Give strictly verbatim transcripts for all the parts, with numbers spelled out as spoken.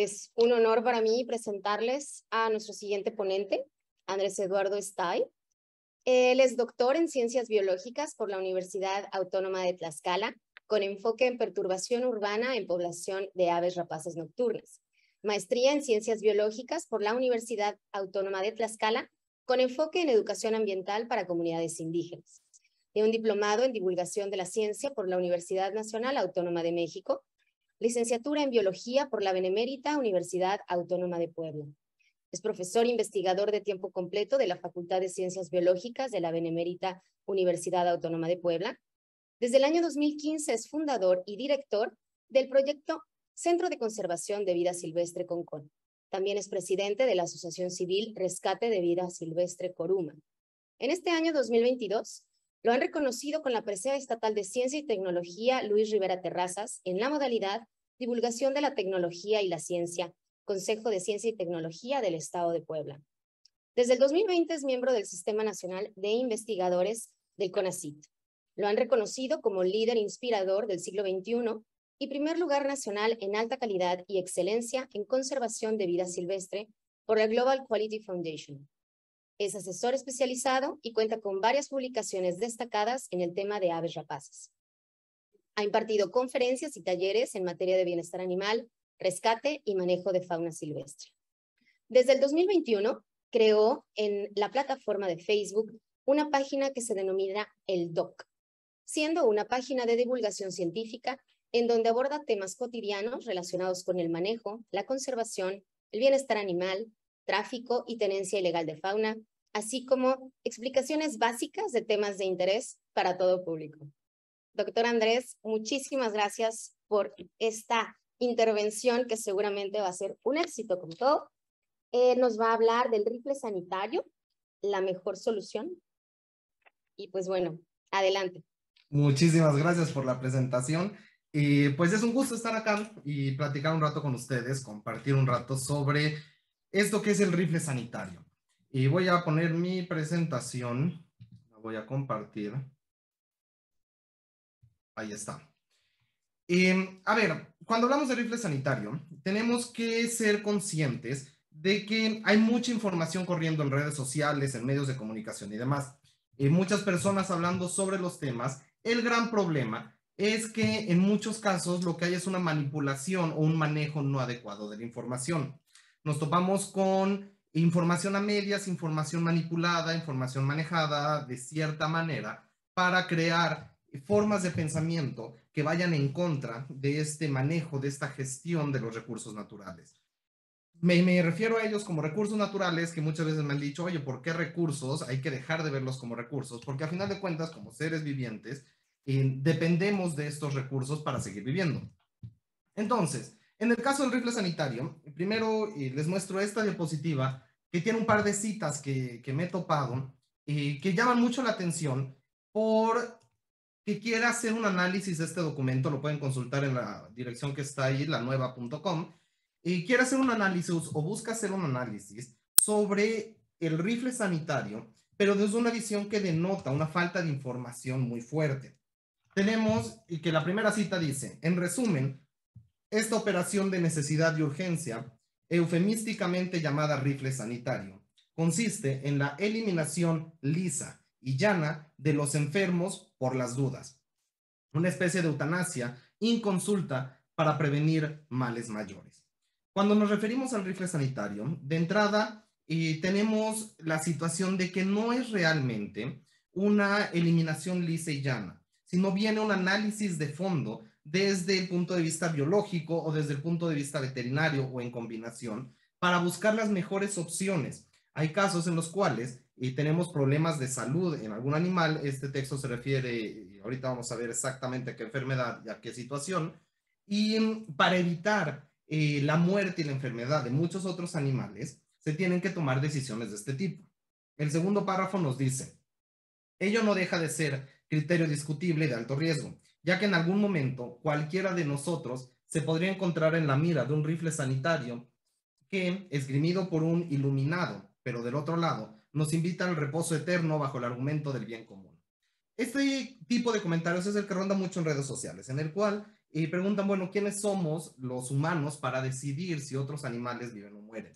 Es un honor para mí presentarles a nuestro siguiente ponente, Andrés Eduardo Stay. Él es doctor en Ciencias Biológicas por la Universidad Autónoma de Tlaxcala, con enfoque en perturbación urbana en población de aves rapaces nocturnas. Maestría en Ciencias Biológicas por la Universidad Autónoma de Tlaxcala, con enfoque en educación ambiental para comunidades indígenas. Y un diplomado en divulgación de la ciencia por la Universidad Nacional Autónoma de México. Licenciatura en Biología por la Benemérita Universidad Autónoma de Puebla. Es profesor investigador de tiempo completo de la Facultad de Ciencias Biológicas de la Benemérita Universidad Autónoma de Puebla. Desde el año dos mil quince es fundador y director del proyecto Centro de Conservación de Vida Silvestre Concón. También es presidente de la Asociación Civil Rescate de Vida Silvestre Coruma. En este año dos mil veintidós, lo han reconocido con la presea estatal de Ciencia y Tecnología Luis Rivera Terrazas en la modalidad Divulgación de la Tecnología y la Ciencia, Consejo de Ciencia y Tecnología del Estado de Puebla. Desde el dos mil veinte es miembro del Sistema Nacional de Investigadores del CONACYT. Lo han reconocido como líder inspirador del siglo veintiuno y primer lugar nacional en alta calidad y excelencia en conservación de vida silvestre por la Global Quality Foundation. Es asesor especializado y cuenta con varias publicaciones destacadas en el tema de aves rapaces. Ha impartido conferencias y talleres en materia de bienestar animal, rescate y manejo de fauna silvestre. Desde el dos mil veintiuno, creó en la plataforma de Facebook una página que se denomina El Doc, siendo una página de divulgación científica en donde aborda temas cotidianos relacionados con el manejo, la conservación, el bienestar animal, tráfico y tenencia ilegal de fauna, así como explicaciones básicas de temas de interés para todo público. Doctor Andrés, muchísimas gracias por esta intervención que seguramente va a ser un éxito como todo. Eh, nos va a hablar del rifle sanitario, la mejor solución. Y pues bueno, adelante. Muchísimas gracias por la presentación. Y pues es un gusto estar acá y platicar un rato con ustedes, compartir un rato sobre esto que es el rifle sanitario. Y voy a poner mi presentación, la voy a compartir. Ahí está. Eh, a ver, cuando hablamos de rifle sanitario, tenemos que ser conscientes de que hay mucha información corriendo en redes sociales, en medios de comunicación y demás. Y muchas personas hablando sobre los temas. El gran problema es que en muchos casos lo que hay es una manipulación o un manejo no adecuado de la información. Nos topamos con información a medias, información manipulada, información manejada de cierta manera para crear formas de pensamiento que vayan en contra de este manejo, de esta gestión de los recursos naturales. Me, me refiero a ellos como recursos naturales que muchas veces me han dicho, oye, ¿por qué recursos? Hay que dejar de verlos como recursos, porque a final de cuentas, como seres vivientes, eh, dependemos de estos recursos para seguir viviendo. Entonces, en el caso del rifle sanitario, primero eh, les muestro esta diapositiva que tiene un par de citas que, que me he topado eh, que llaman mucho la atención por que quiera hacer un análisis de este documento, lo pueden consultar en la dirección que está ahí, la nueva punto com, y quiere hacer un análisis o busca hacer un análisis sobre el rifle sanitario, pero desde una visión que denota una falta de información muy fuerte. Tenemos que la primera cita dice, en resumen, esta operación de necesidad y urgencia, eufemísticamente llamada rifle sanitario, consiste en la eliminación lisa y llana de los enfermos por las dudas. Una especie de eutanasia inconsulta para prevenir males mayores. Cuando nos referimos al rifle sanitario, de entrada eh, tenemos la situación de que no es realmente una eliminación lisa y llana, sino viene un análisis de fondo desde el punto de vista biológico o desde el punto de vista veterinario o en combinación para buscar las mejores opciones. Hay casos en los cuales y tenemos problemas de salud en algún animal. Este texto se refiere, ahorita vamos a ver exactamente a qué enfermedad y a qué situación, y para evitar eh, la muerte y la enfermedad de muchos otros animales, se tienen que tomar decisiones de este tipo. El segundo párrafo nos dice, ello no deja de ser criterio discutible de alto riesgo, ya que en algún momento cualquiera de nosotros se podría encontrar en la mira de un rifle sanitario que, esgrimido por un iluminado, pero del otro lado, nos invita al reposo eterno bajo el argumento del bien común. Este tipo de comentarios es el que ronda mucho en redes sociales, en el cual y preguntan, bueno, ¿quiénes somos los humanos para decidir si otros animales viven o mueren?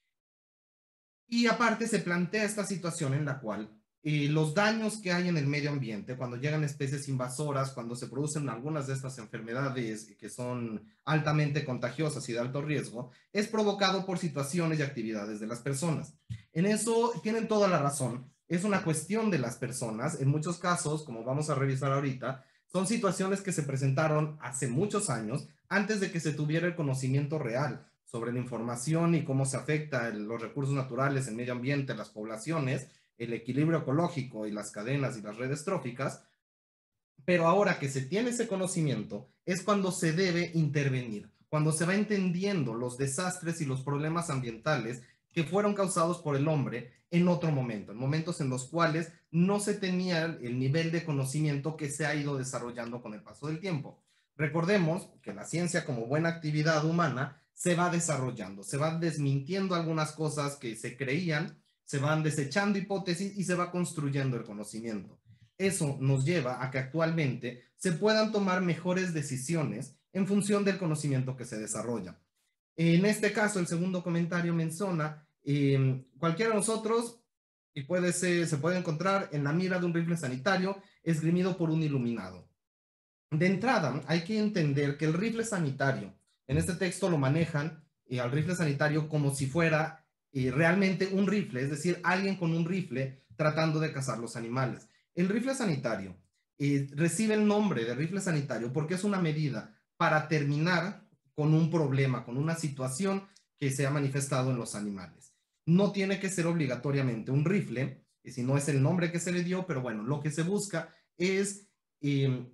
Y aparte se plantea esta situación en la cual eh, los daños que hay en el medio ambiente, cuando llegan especies invasoras, cuando se producen algunas de estas enfermedades que son altamente contagiosas y de alto riesgo, es provocado por situaciones y actividades de las personas. En eso tienen toda la razón. Es una cuestión de las personas. En muchos casos, como vamos a revisar ahorita, son situaciones que se presentaron hace muchos años, antes de que se tuviera el conocimiento real sobre la información y cómo se afecta el, los recursos naturales, el medio ambiente, las poblaciones, el equilibrio ecológico y las cadenas y las redes tróficas. Pero ahora que se tiene ese conocimiento es cuando se debe intervenir, cuando se va entendiendo los desastres y los problemas ambientales que fueron causados por el hombre en otro momento, en momentos en los cuales no se tenía el nivel de conocimiento que se ha ido desarrollando con el paso del tiempo. Recordemos que la ciencia, como buena actividad humana, se va desarrollando, se van desmintiendo algunas cosas que se creían, se van desechando hipótesis y se va construyendo el conocimiento. Eso nos lleva a que actualmente se puedan tomar mejores decisiones en función del conocimiento que se desarrolla. En este caso, el segundo comentario menciona, eh, cualquiera de nosotros y puede ser, se puede encontrar en la mira de un rifle sanitario esgrimido por un iluminado. De entrada, hay que entender que el rifle sanitario, en este texto lo manejan eh, al rifle sanitario como si fuera eh, realmente un rifle, es decir, alguien con un rifle tratando de cazar los animales. El rifle sanitario eh, recibe el nombre de rifle sanitario porque es una medida para terminar con un problema, con una situación que se ha manifestado en los animales. No tiene que ser obligatoriamente un rifle, y si no es el nombre que se le dio, pero bueno, lo que se busca es eh,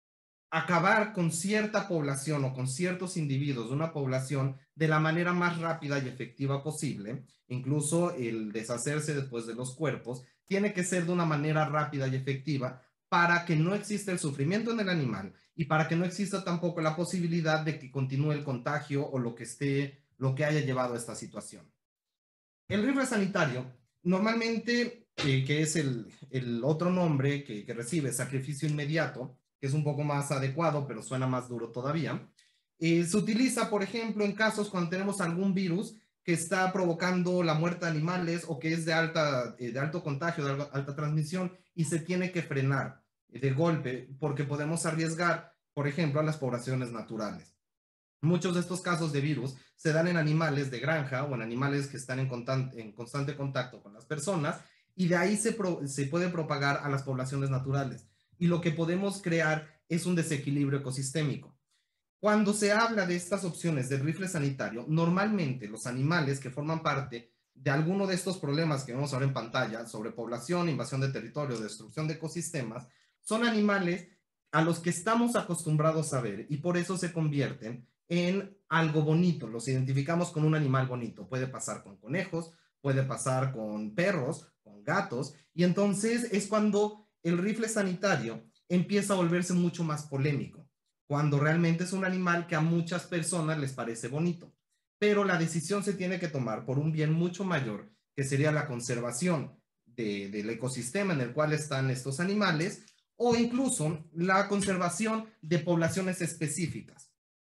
acabar con cierta población o con ciertos individuos de una población de la manera más rápida y efectiva posible. Incluso el deshacerse después de los cuerpos tiene que ser de una manera rápida y efectiva para que no exista el sufrimiento en el animal y para que no exista tampoco la posibilidad de que continúe el contagio o lo que esté, lo que haya llevado a esta situación. El rifle sanitario, normalmente, eh, que es el, el otro nombre que, que recibe, sacrificio inmediato, que es un poco más adecuado, pero suena más duro todavía, eh, se utiliza, por ejemplo, en casos cuando tenemos algún virus que está provocando la muerte de animales o que es de, alta, eh, de alto contagio, de alta transmisión, y se tiene que frenar de golpe porque podemos arriesgar, por ejemplo, a las poblaciones naturales. Muchos de estos casos de virus se dan en animales de granja o en animales que están en, constante, en constante contacto con las personas y de ahí se, pro, se puede propagar a las poblaciones naturales. Y lo que podemos crear es un desequilibrio ecosistémico. Cuando se habla de estas opciones del rifle sanitario, normalmente los animales que forman parte de alguno de estos problemas que vemos ahora en pantalla, sobre población, invasión de territorio, destrucción de ecosistemas, son animales a los que estamos acostumbrados a ver y por eso se convierten en algo bonito. Los identificamos con un animal bonito. Puede pasar con conejos, puede pasar con perros, con gatos, y entonces es cuando el rifle sanitario empieza a volverse mucho más polémico, cuando realmente es un animal que a muchas personas les parece bonito. Pero la decisión se tiene que tomar por un bien mucho mayor, que sería la conservación de, del ecosistema en el cual están estos animales, o incluso la conservación de poblaciones específicas.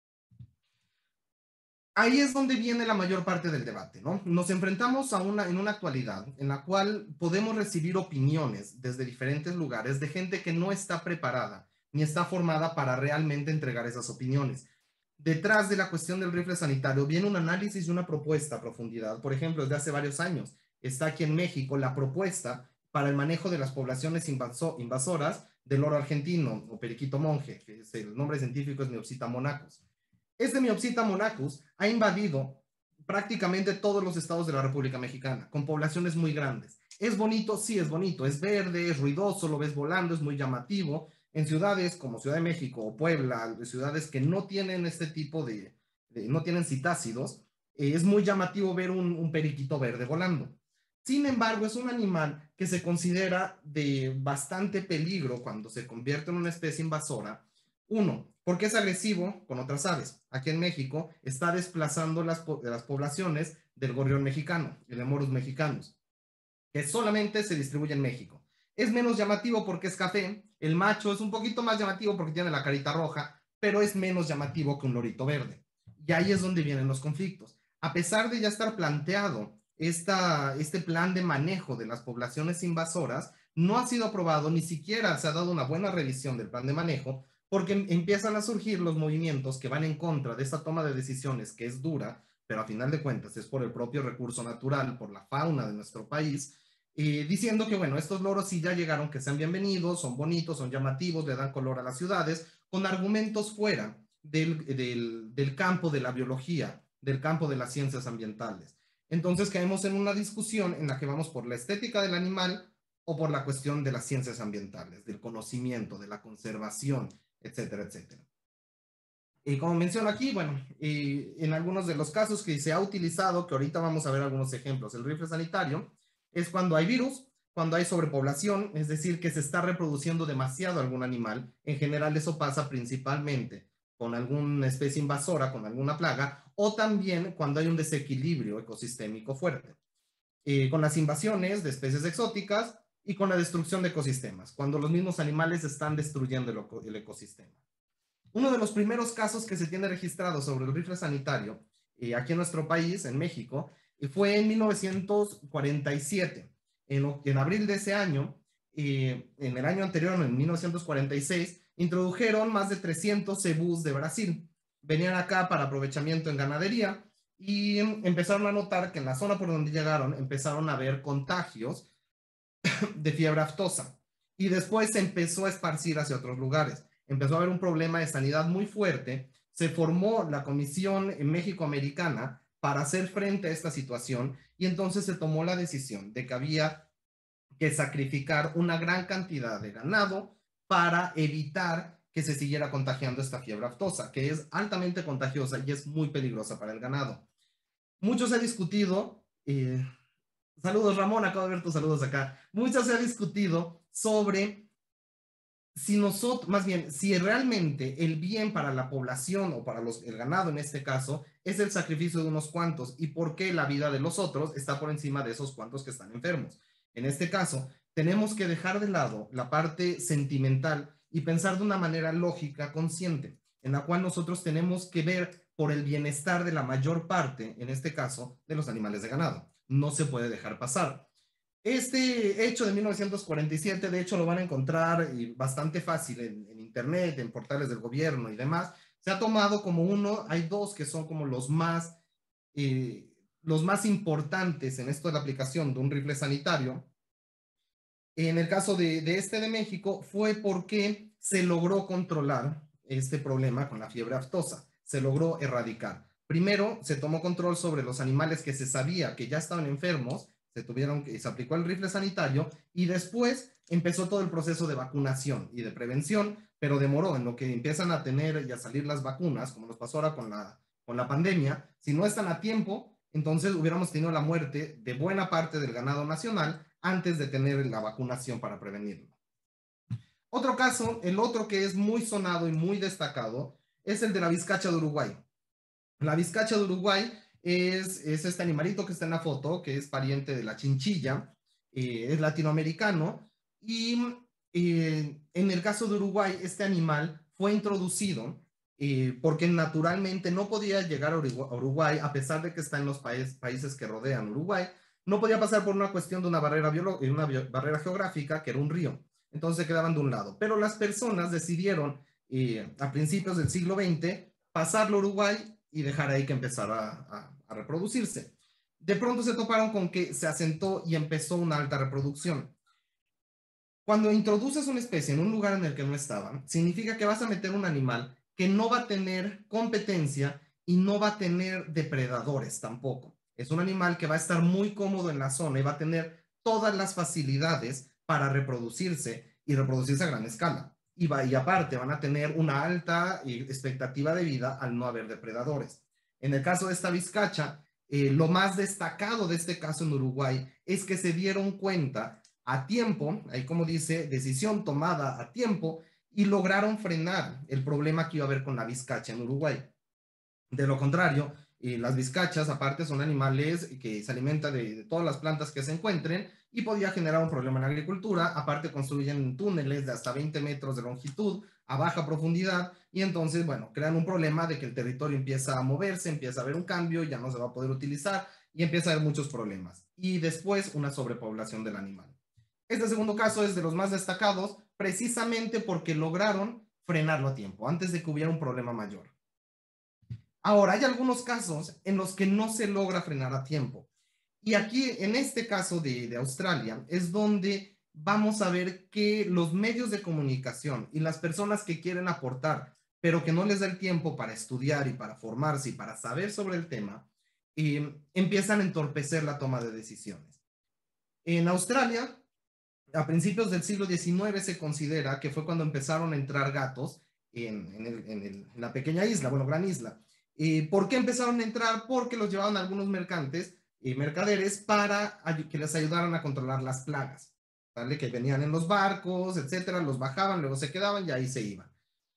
Ahí es donde viene la mayor parte del debate, ¿no? Nos enfrentamos a una, en una actualidad en la cual podemos recibir opiniones desde diferentes lugares de gente que no está preparada ni está formada para realmente entregar esas opiniones. Detrás de la cuestión del rifle sanitario viene un análisis y una propuesta a profundidad. Por ejemplo, desde hace varios años está aquí en México la propuesta para el manejo de las poblaciones invaso invasoras del loro argentino o periquito monje, que es el nombre científico es Miopsita monachus. Este Miopsita monachus ha invadido prácticamente todos los estados de la República Mexicana, con poblaciones muy grandes. ¿Es bonito? Sí, es bonito. Es verde, es ruidoso, lo ves volando, es muy llamativo. En ciudades como Ciudad de México o Puebla, ciudades que no tienen este tipo de, de no tienen citácidos, eh, es muy llamativo ver un, un periquito verde volando. Sin embargo, es un animal que se considera de bastante peligro cuando se convierte en una especie invasora. Uno, porque es agresivo con otras aves. Aquí en México está desplazando las, po las poblaciones del gorrión mexicano, el Lemurus mexicanus, que solamente se distribuye en México. Es menos llamativo porque es café, el macho es un poquito más llamativo porque tiene la carita roja, pero es menos llamativo que un lorito verde. Y ahí es donde vienen los conflictos. A pesar de ya estar planteado esta, este plan de manejo de las poblaciones invasoras, no ha sido aprobado, ni siquiera se ha dado una buena revisión del plan de manejo, porque empiezan a surgir los movimientos que van en contra de esta toma de decisiones que es dura, pero a final de cuentas es por el propio recurso natural, por la fauna de nuestro país, eh, diciendo que, bueno, estos loros sí ya llegaron, que sean bienvenidos, son bonitos, son llamativos, le dan color a las ciudades, con argumentos fuera del, del, del campo de la biología, del campo de las ciencias ambientales. Entonces caemos en una discusión en la que vamos por la estética del animal o por la cuestión de las ciencias ambientales, del conocimiento, de la conservación, etcétera, etcétera. Y como menciono aquí, bueno, y en algunos de los casos que se ha utilizado, que ahorita vamos a ver algunos ejemplos, el rifle sanitario, es cuando hay virus, cuando hay sobrepoblación, es decir, que se está reproduciendo demasiado algún animal. En general eso pasa principalmente con alguna especie invasora, con alguna plaga, o también cuando hay un desequilibrio ecosistémico fuerte. Eh, con las invasiones de especies exóticas y con la destrucción de ecosistemas, cuando los mismos animales están destruyendo el, el ecosistema. Uno de los primeros casos que se tiene registrado sobre el rifle sanitario eh, aquí en nuestro país, en México, eh, fue en mil novecientos cuarenta y siete. En, en abril de ese año, eh, en el año anterior, en mil novecientos cuarenta y seis, introdujeron más de trescientos cebús de Brasil. Venían acá para aprovechamiento en ganadería y empezaron a notar que en la zona por donde llegaron empezaron a haber contagios de fiebre aftosa. Y después se empezó a esparcir hacia otros lugares. Empezó a haber un problema de sanidad muy fuerte. Se formó la Comisión México-Americana para hacer frente a esta situación y entonces se tomó la decisión de que había que sacrificar una gran cantidad de ganado para evitar que se siguiera contagiando esta fiebre aftosa, que es altamente contagiosa y es muy peligrosa para el ganado. Mucho se ha discutido, eh, saludos Ramón, acabo de ver tus saludos acá, mucho se ha discutido sobre si nosotros, más bien, si realmente el bien para la población o para los, el ganado en este caso, es el sacrificio de unos cuantos y por qué la vida de los otros está por encima de esos cuantos que están enfermos. En este caso, tenemos que dejar de lado la parte sentimental y pensar de una manera lógica, consciente, en la cual nosotros tenemos que ver por el bienestar de la mayor parte, en este caso, de los animales de ganado. No se puede dejar pasar. Este hecho de mil novecientos cuarenta y siete, de hecho, lo van a encontrar bastante fácil en, en internet, en portales del gobierno y demás. Se ha tomado como uno, hay dos que son como los más, eh, los más importantes en esto de la aplicación de un rifle sanitario. En el caso de, de este de México fue porque se logró controlar este problema con la fiebre aftosa, se logró erradicar. Primero se tomó control sobre los animales que se sabía que ya estaban enfermos, se tuvieron que se aplicó el rifle sanitario y después empezó todo el proceso de vacunación y de prevención, pero demoró en lo que empiezan a tener y a salir las vacunas, como nos pasó ahora con la, con la pandemia. Si no están a tiempo, entonces hubiéramos tenido la muerte de buena parte del ganado nacional antes de tener la vacunación para prevenirlo. Otro caso, el otro que es muy sonado y muy destacado, es el de la vizcacha de Uruguay. La vizcacha de Uruguay es, es este animalito que está en la foto, que es pariente de la chinchilla, eh, es latinoamericano, y eh, en el caso de Uruguay, este animal fue introducido eh, porque naturalmente no podía llegar a Uruguay, a pesar de que está en los países, países que rodean Uruguay, no podía pasar por una cuestión de una barrera, una barrera geográfica, que era un río. Entonces quedaban de un lado. Pero las personas decidieron, eh, a principios del siglo veinte, pasarlo a Uruguay y dejar ahí que empezara a, a, a reproducirse. De pronto se toparon con que se asentó y empezó una alta reproducción. Cuando introduces una especie en un lugar en el que no estaba, significa que vas a meter un animal que no va a tener competencia y no va a tener depredadores tampoco. Es un animal que va a estar muy cómodo en la zona y va a tener todas las facilidades para reproducirse y reproducirse a gran escala. Y, va, y aparte van a tener una alta expectativa de vida al no haber depredadores. En el caso de esta vizcacha, eh, lo más destacado de este caso en Uruguay es que se dieron cuenta a tiempo, ahí como dice, decisión tomada a tiempo, y lograron frenar el problema que iba a haber con la vizcacha en Uruguay. De lo contrario, eh, las vizcachas aparte son animales que se alimentan de, de todas las plantas que se encuentren y podía generar un problema en la agricultura. Aparte construyen túneles de hasta veinte metros de longitud a baja profundidad y entonces, bueno, crean un problema de que el territorio empieza a moverse, empieza a haber un cambio, ya no se va a poder utilizar y empieza a haber muchos problemas. Y después una sobrepoblación del animal. Este segundo caso es de los más destacados precisamente porque lograron frenarlo a tiempo, antes de que hubiera un problema mayor. Ahora, hay algunos casos en los que no se logra frenar a tiempo. Y aquí, en este caso de, de Australia, es donde vamos a ver que los medios de comunicación y las personas que quieren aportar, pero que no les da el tiempo para estudiar y para formarse y para saber sobre el tema, eh, empiezan a entorpecer la toma de decisiones. En Australia, a principios del siglo diecinueve se considera que fue cuando empezaron a entrar gatos en, en, el, en, el, en la pequeña isla, bueno, gran isla. Eh, ¿Por qué empezaron a entrar? Porque los llevaban algunos mercantes y mercaderes para que les ayudaran a controlar las plagas, ¿vale? Que venían en los barcos, etcétera, los bajaban, luego se quedaban y ahí se iban.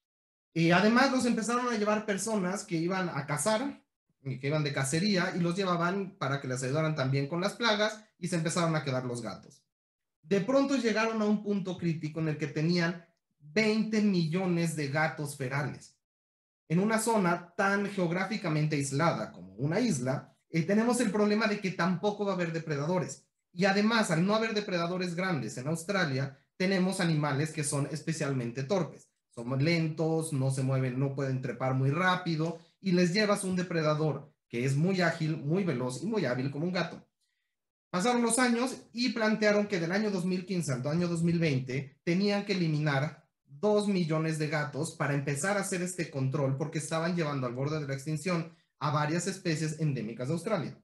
Y además los empezaron a llevar personas que iban a cazar, que iban de cacería, y los llevaban para que les ayudaran también con las plagas, y se empezaron a quedar los gatos. De pronto llegaron a un punto crítico en el que tenían veinte millones de gatos ferales. En una zona tan geográficamente aislada como una isla, eh, tenemos el problema de que tampoco va a haber depredadores. Y además, al no haber depredadores grandes en Australia, tenemos animales que son especialmente torpes. Son lentos, no se mueven, no pueden trepar muy rápido, y les llevas un depredador que es muy ágil, muy veloz y muy hábil como un gato. Pasaron los años y plantearon que del año dos mil quince al año dos mil veinte tenían que eliminar dos millones de gatos para empezar a hacer este control, porque estaban llevando al borde de la extinción a varias especies endémicas de Australia.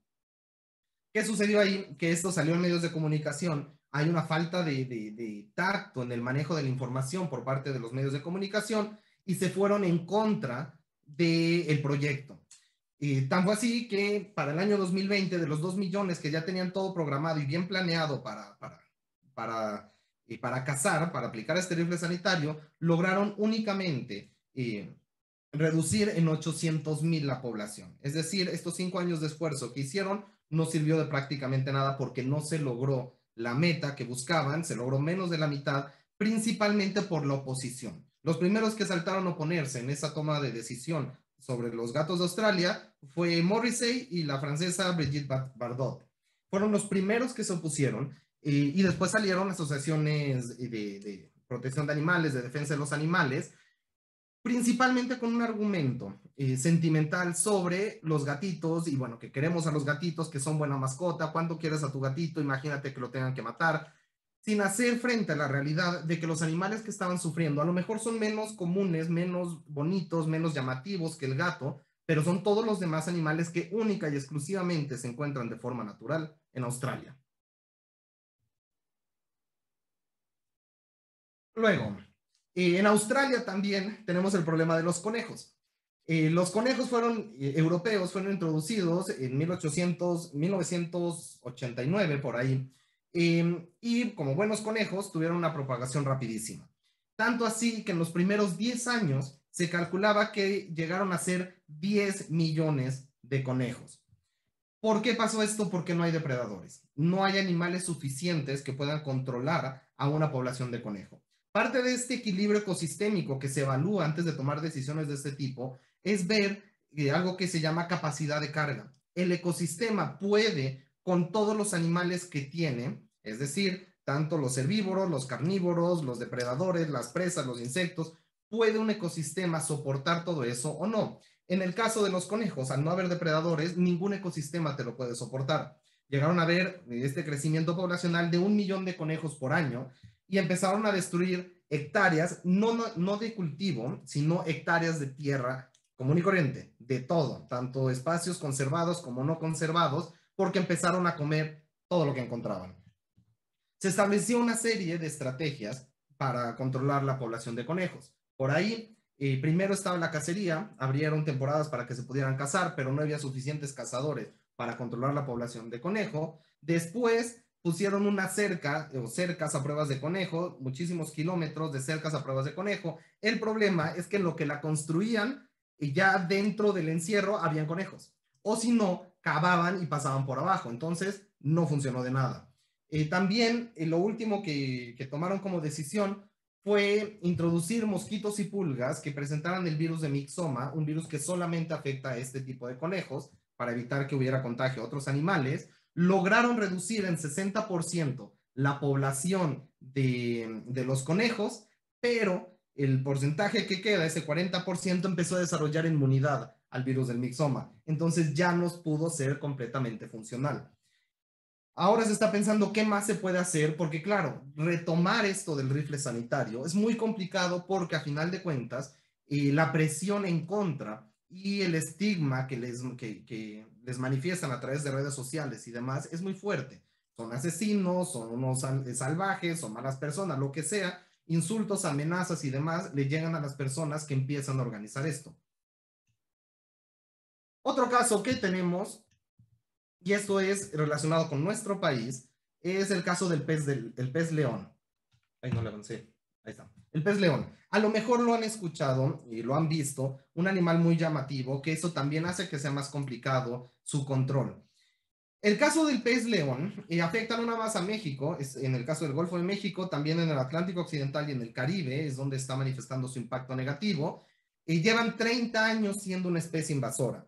¿Qué sucedió ahí? Que esto salió en medios de comunicación. Hay una falta de, de, de tacto en el manejo de la información por parte de los medios de comunicación y se fueron en contra del proyecto. Y tan fue así que para el año dos mil veinte, de los dos millones que ya tenían todo programado y bien planeado para, para, para, eh, para cazar, para aplicar este rifle sanitario, lograron únicamente eh, reducir en ochocientos mil la población. Es decir, estos cinco años de esfuerzo que hicieron no sirvió de prácticamente nada porque no se logró la meta que buscaban, se logró menos de la mitad, principalmente por la oposición. Los primeros que saltaron a oponerse en esa toma de decisión sobre los gatos de Australia fue Morrissey y la francesa Brigitte Bardot. Fueron los primeros que se opusieron eh, y después salieron asociaciones de, de protección de animales, de defensa de los animales, principalmente con un argumento eh, sentimental sobre los gatitos y bueno, que queremos a los gatitos, que son buena mascota, cuánto quieres a tu gatito, imagínate que lo tengan que matar, sin hacer frente a la realidad de que los animales que estaban sufriendo a lo mejor son menos comunes, menos bonitos, menos llamativos que el gato, pero son todos los demás animales que única y exclusivamente se encuentran de forma natural en Australia. Luego, eh, en Australia también tenemos el problema de los conejos. Eh, los conejos fueron eh, europeos, fueron introducidos en mil ochocientos, mil novecientos ochenta y nueve por ahí, eh, y como buenos conejos tuvieron una propagación rapidísima. Tanto así que en los primeros diez años se calculaba que llegaron a ser diez millones de conejos. ¿Por qué pasó esto? Porque no hay depredadores. No hay animales suficientes que puedan controlar a una población de conejo. Parte de este equilibrio ecosistémico que se evalúa antes de tomar decisiones de este tipo es ver eh, algo que se llama capacidad de carga. El ecosistema puede, con todos los animales que tiene, es decir, tanto los herbívoros, los carnívoros, los depredadores, las presas, los insectos, ¿puede un ecosistema soportar todo eso o no? En el caso de los conejos, al no haber depredadores, ningún ecosistema te lo puede soportar. Llegaron a ver este crecimiento poblacional de un millón de conejos por año y empezaron a destruir hectáreas, no, no, no de cultivo, sino hectáreas de tierra común y corriente, de todo, tanto espacios conservados como no conservados, porque empezaron a comer todo lo que encontraban. Se estableció una serie de estrategias para controlar la población de conejos. Por ahí, eh, primero estaba la cacería, abrieron temporadas para que se pudieran cazar, pero no había suficientes cazadores para controlar la población de conejo. Después pusieron una cerca o cercas a pruebas de conejo, muchísimos kilómetros de cercas a pruebas de conejo. El problema es que en lo que la construían, ya dentro del encierro habían conejos, o si no, cavaban y pasaban por abajo, entonces no funcionó de nada. Eh, también eh, lo último que, que tomaron como decisión fue introducir mosquitos y pulgas que presentaran el virus de mixoma, un virus que solamente afecta a este tipo de conejos, para evitar que hubiera contagio a otros animales. Lograron reducir en sesenta por ciento la población de, de los conejos, pero el porcentaje que queda, ese cuarenta por ciento, empezó a desarrollar inmunidad al virus del mixoma. Entonces ya nos pudo ser completamente funcional. Ahora se está pensando qué más se puede hacer, porque claro, retomar esto del rifle sanitario es muy complicado porque a final de cuentas eh, la presión en contra y el estigma que les, que, que les manifiestan a través de redes sociales y demás es muy fuerte. Son asesinos, son unos sal salvajes, son malas personas, lo que sea, insultos, amenazas y demás le llegan a las personas que empiezan a organizar esto. Otro caso que tenemos, y esto es relacionado con nuestro país, es el caso del pez, del, el pez león. Ahí no le avancé. Ahí está. El pez león. A lo mejor lo han escuchado y lo han visto, un animal muy llamativo, que eso también hace que sea más complicado su control. El caso del pez león eh, afecta no nada más a México, es, en el caso del Golfo de México, también en el Atlántico Occidental y en el Caribe, es donde está manifestando su impacto negativo, y llevan treinta años siendo una especie invasora.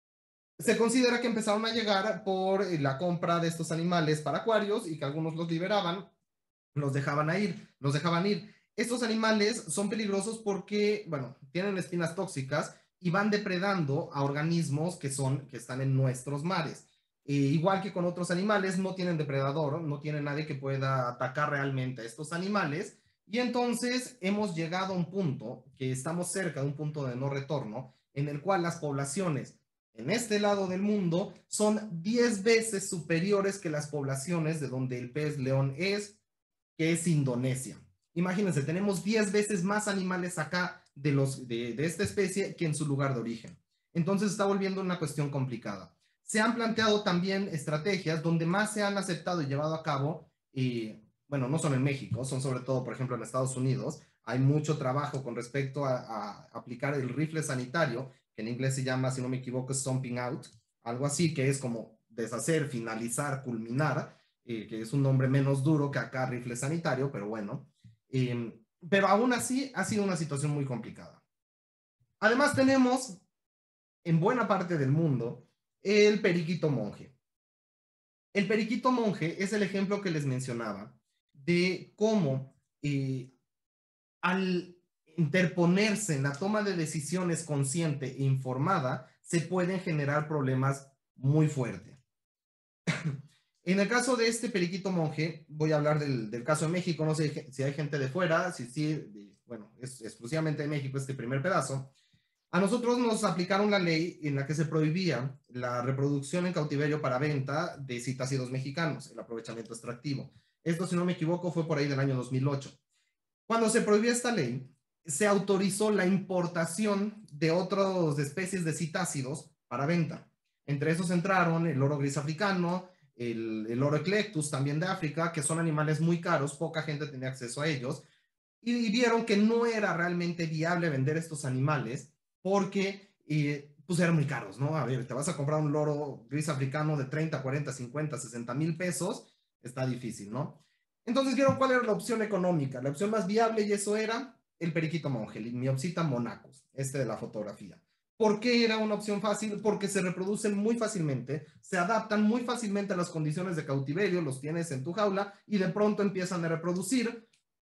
Se considera que empezaron a llegar por la compra de estos animales para acuarios y que algunos los liberaban, los dejaban ir, los dejaban ir. Estos animales son peligrosos porque, bueno, tienen espinas tóxicas y van depredando a organismos que, son, que están en nuestros mares. E igual que con otros animales, no tienen depredador, no tienen nadie que pueda atacar realmente a estos animales. Y entonces hemos llegado a un punto, que estamos cerca de un punto de no retorno, en el cual las poblaciones en este lado del mundo son diez veces superiores que las poblaciones de donde el pez león es, que es Indonesia. Imagínense, tenemos diez veces más animales acá de, los, de, de esta especie que en su lugar de origen. Entonces está volviendo una cuestión complicada. Se han planteado también estrategias donde más se han aceptado y llevado a cabo, y bueno, no son en México, son sobre todo, por ejemplo, en Estados Unidos. Hay mucho trabajo con respecto a, a aplicar el rifle sanitario, que en inglés se llama, si no me equivoco, stomping out, algo así, que es como deshacer, finalizar, culminar, eh, que es un nombre menos duro que acá rifle sanitario, pero bueno. Eh, pero aún así ha sido una situación muy complicada. Además tenemos, en buena parte del mundo, el periquito monje. El periquito monje es el ejemplo que les mencionaba de cómo eh, al interponerse en la toma de decisiones consciente e informada, se pueden generar problemas muy fuertes. En el caso de este periquito monje, voy a hablar del, del caso de México, no sé si hay gente de fuera, si sí, bueno, es exclusivamente de México este primer pedazo. A nosotros nos aplicaron la ley en la que se prohibía la reproducción en cautiverio para venta de citácidos mexicanos, el aprovechamiento extractivo. Esto, si no me equivoco, fue por ahí del año dos mil ocho. Cuando se prohibió esta ley, se autorizó la importación de otras especies de citácidos para venta. Entre esos entraron el loro gris africano, el, el loro eclectus también de África, que son animales muy caros, poca gente tenía acceso a ellos, y, y vieron que no era realmente viable vender estos animales porque eh, pues eran muy caros, ¿no? A ver, te vas a comprar un loro gris africano de treinta, cuarenta, cincuenta, sesenta mil pesos, está difícil, ¿no? Entonces vieron cuál era la opción económica. La opción más viable, y eso era el periquito monje, el Miopsita monachus, este de la fotografía. ¿Por qué era una opción fácil? Porque se reproducen muy fácilmente, se adaptan muy fácilmente a las condiciones de cautiverio, los tienes en tu jaula y de pronto empiezan a reproducir.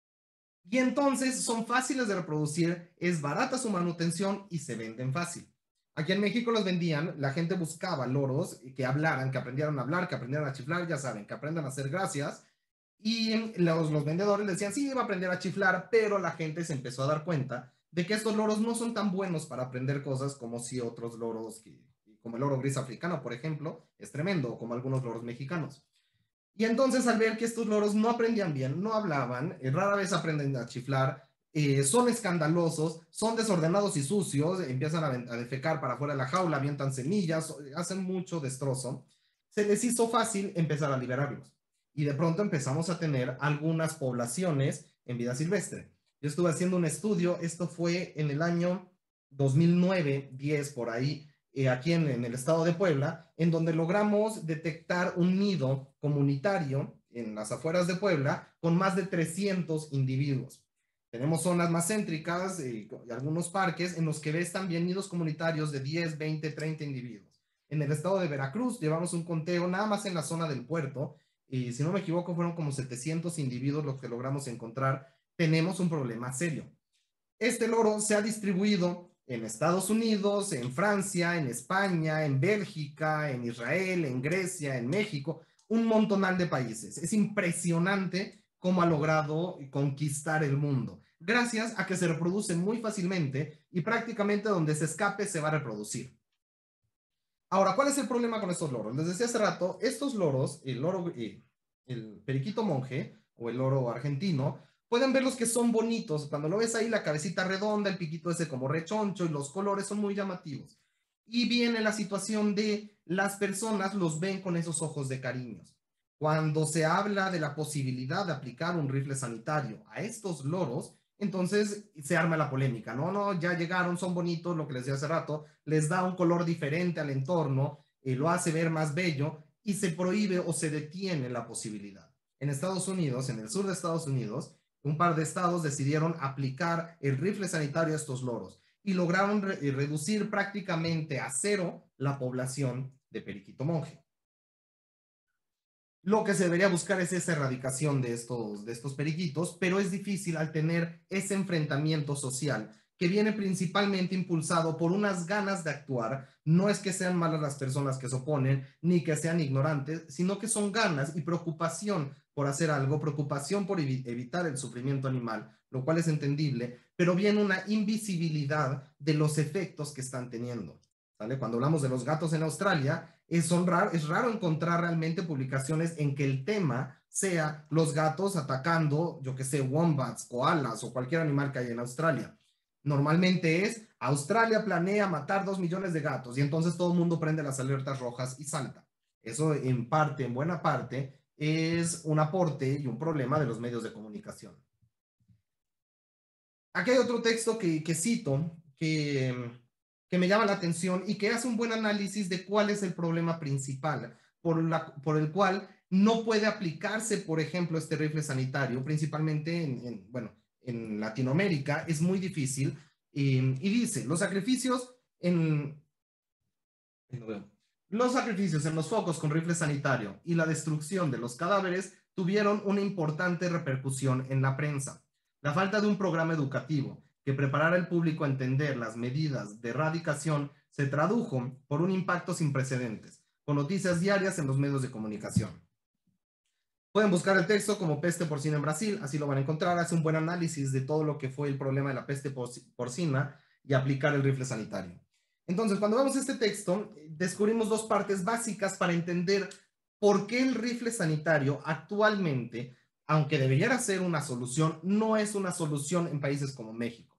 Y entonces son fáciles de reproducir, es barata su manutención y se venden fácil. Aquí en México los vendían, la gente buscaba loros que hablaran, que aprendieran a hablar, que aprendieran a chiflar, ya saben, que aprendan a hacer gracias. Y los, los vendedores decían, sí, iba a aprender a chiflar, pero la gente se empezó a dar cuenta de que estos loros no son tan buenos para aprender cosas como si otros loros, que, como el loro gris africano, por ejemplo, es tremendo, o como algunos loros mexicanos. Y entonces al ver que estos loros no aprendían bien, no hablaban, eh, rara vez aprenden a chiflar, eh, son escandalosos, son desordenados y sucios, empiezan a, a defecar para afuera de la jaula, avientan semillas, hacen mucho destrozo, se les hizo fácil empezar a liberarlos. Y de pronto empezamos a tener algunas poblaciones en vida silvestre. Yo estuve haciendo un estudio, esto fue en el año dos mil nueve, diez, por ahí, eh, aquí en, en el estado de Puebla, en donde logramos detectar un nido comunitario en las afueras de Puebla con más de trescientos individuos. Tenemos zonas más céntricas y, y algunos parques en los que ves también nidos comunitarios de diez, veinte, treinta individuos. En el estado de Veracruz llevamos un conteo nada más en la zona del puerto, y si no me equivoco fueron como setecientos individuos los que logramos encontrar. Tenemos un problema serio. Este loro se ha distribuido en Estados Unidos, en Francia, en España, en Bélgica, en Israel, en Grecia, en México, un montonal de países. Es impresionante cómo ha logrado conquistar el mundo, gracias a que se reproduce muy fácilmente y prácticamente donde se escape se va a reproducir. Ahora, ¿cuál es el problema con estos loros? Les decía hace rato, estos loros, el loro, eh, el periquito monje o el loro argentino, pueden verlos que son bonitos. Cuando lo ves ahí, la cabecita redonda, el piquito ese como rechoncho y los colores son muy llamativos. Y viene la situación de las personas los ven con esos ojos de cariños. Cuando se habla de la posibilidad de aplicar un rifle sanitario a estos loros, entonces se arma la polémica. No, no, ya llegaron, son bonitos, lo que les decía hace rato, les da un color diferente al entorno, eh, lo hace ver más bello y se prohíbe o se detiene la posibilidad. En Estados Unidos, en el sur de Estados Unidos, un par de estados decidieron aplicar el rifle sanitario a estos loros y lograron re reducir prácticamente a cero la población de periquito monje. Lo que se debería buscar es esa erradicación de estos, de estos periquitos, pero es difícil al tener ese enfrentamiento social que viene principalmente impulsado por unas ganas de actuar. No es que sean malas las personas que se oponen, ni que sean ignorantes, sino que son ganas y preocupación por hacer algo, preocupación por evi evitar el sufrimiento animal, lo cual es entendible, pero viene una invisibilidad de los efectos que están teniendo. ¿Sale? Cuando hablamos de los gatos en Australia, es, son raro, es raro encontrar realmente publicaciones en que el tema sea los gatos atacando, yo que sé, wombats, koalas o cualquier animal que hay en Australia. Normalmente es, Australia planea matar dos millones de gatos y entonces todo el mundo prende las alertas rojas y salta. Eso en parte, en buena parte, es un aporte y un problema de los medios de comunicación. Aquí hay otro texto que, que cito, que, que me llama la atención y que hace un buen análisis de cuál es el problema principal por, la, por el cual no puede aplicarse, por ejemplo, este rifle sanitario, principalmente en, en bueno, en Latinoamérica, es muy difícil. Y, y dice, los sacrificios en... Los sacrificios en los focos con rifle sanitario y la destrucción de los cadáveres tuvieron una importante repercusión en la prensa. La falta de un programa educativo que preparara al público a entender las medidas de erradicación se tradujo por un impacto sin precedentes, con noticias diarias en los medios de comunicación. Pueden buscar el texto como peste porcina en Brasil, así lo van a encontrar. Hace un buen análisis de todo lo que fue el problema de la peste porcina y aplicar el rifle sanitario. Entonces, cuando vemos este texto, descubrimos dos partes básicas para entender por qué el rifle sanitario actualmente, aunque debería ser una solución, no es una solución en países como México.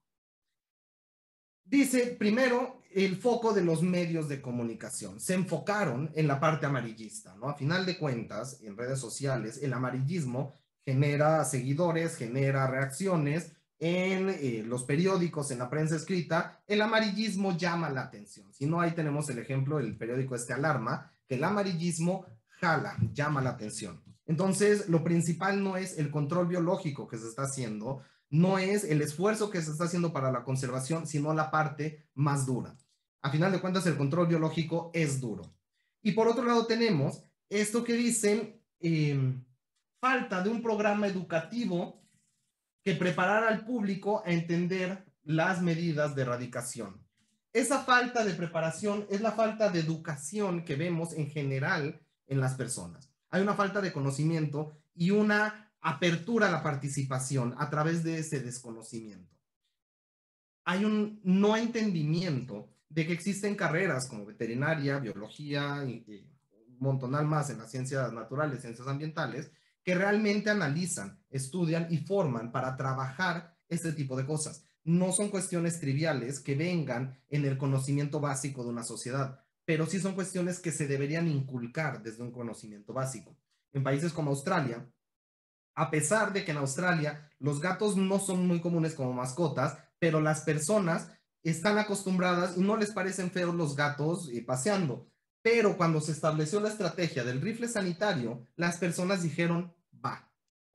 Dice, primero, el foco de los medios de comunicación. Se enfocaron en la parte amarillista, ¿no? A final de cuentas, en redes sociales, el amarillismo genera seguidores, genera reacciones. En eh, los periódicos, en la prensa escrita, el amarillismo llama la atención. Si no, ahí tenemos el ejemplo del periódico este Alarma, que el amarillismo jala, llama la atención. Entonces, lo principal no es el control biológico que se está haciendo, no es el esfuerzo que se está haciendo para la conservación, sino la parte más dura. A final de cuentas, el control biológico es duro. Y por otro lado tenemos esto que dicen, eh, falta de un programa educativo que preparara al público a entender las medidas de erradicación. Esa falta de preparación es la falta de educación que vemos en general en las personas. Hay una falta de conocimiento y una apertura a la participación a través de ese desconocimiento. Hay un no entendimiento de que existen carreras como veterinaria, biología y, y un montonal más en las ciencias naturales, ciencias ambientales, que realmente analizan, estudian y forman para trabajar este tipo de cosas. No son cuestiones triviales que vengan en el conocimiento básico de una sociedad, pero sí son cuestiones que se deberían inculcar desde un conocimiento básico. En países como Australia, a pesar de que en Australia los gatos no son muy comunes como mascotas, pero las personas están acostumbradas y no les parecen feos los gatos eh, paseando. Pero cuando se estableció la estrategia del rifle sanitario, las personas dijeron, va,